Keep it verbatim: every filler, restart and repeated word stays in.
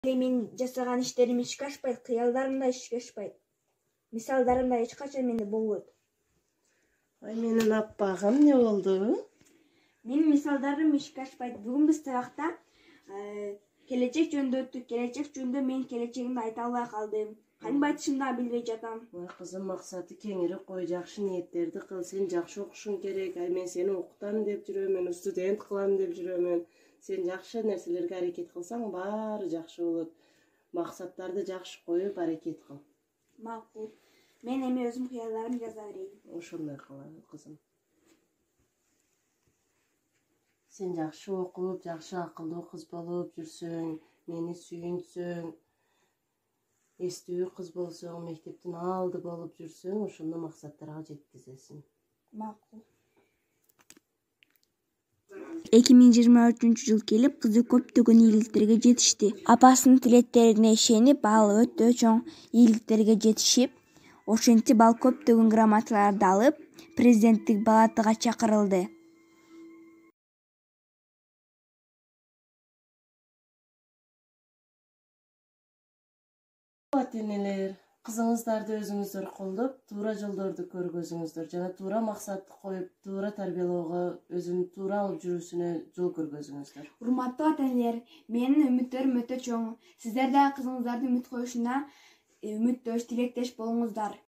Мен жасаган иштерим ишке ашпайт, кыялдарым да ишке ашпайт. Мисалдарым да эч качан менде болбойт. Ай, менин аппагым эмне болду? Менин мисалдарым ишке ашпайт. Бүгүн биз сабакта келечек жөнүндө өттүк. Келечек жөнүндө мен келечегимди айта албай калдым. Кантип айтышымды да билбей жатам. Ой, кызым, максаты кеңири кой, жакшы ниеттерди кыл. Сен жакшы окушуң керек. Ай, мен сени окутам деп жүрөмүн, студент кылам деп жүрөмүн. Сен жакшы нерселерге аракет кылсаң, баары жакшы болот. Максаттарды жакшы коюп аракет кыл. Макул. Мен эми өзүм кыялдарымды жаза берейин. Ошондой кыл, кызым. Сен жакшы окуп, жакшы акылдуу кыз болуп жүрсөң, мени сүйүнсөң, эстүү кыз болсоң, мектептин алды болуп жүрсөң, ошондо максаттарга жеткизесиң. Макул. эки миң жыйырма үчүнчү жыл келип, кызы көптөгөн ийгиликтерге жетишти. Апасынын тилектерине ишенип, ал өтө чоң ийгиликтерге жетишип, ошентип ал көптөгөн грамоталарды алып, президенттик палатага чакырылды. Ата-энелер, кызыңыздарды өзүңүздөр колдоп, туура жолдорду көргөзүңүздөр жана туура максатты коюп, туура тарбиялоого, өзүн туура алып жүрүүсүнө жол көргөзүңүздөр. Урматтуу ата-энелер, менин үмүттөрүм өтө чоң. Сиздер да кызыңыздардын үмүт коюшуна үмүттөш, тилектеш болуңуздар.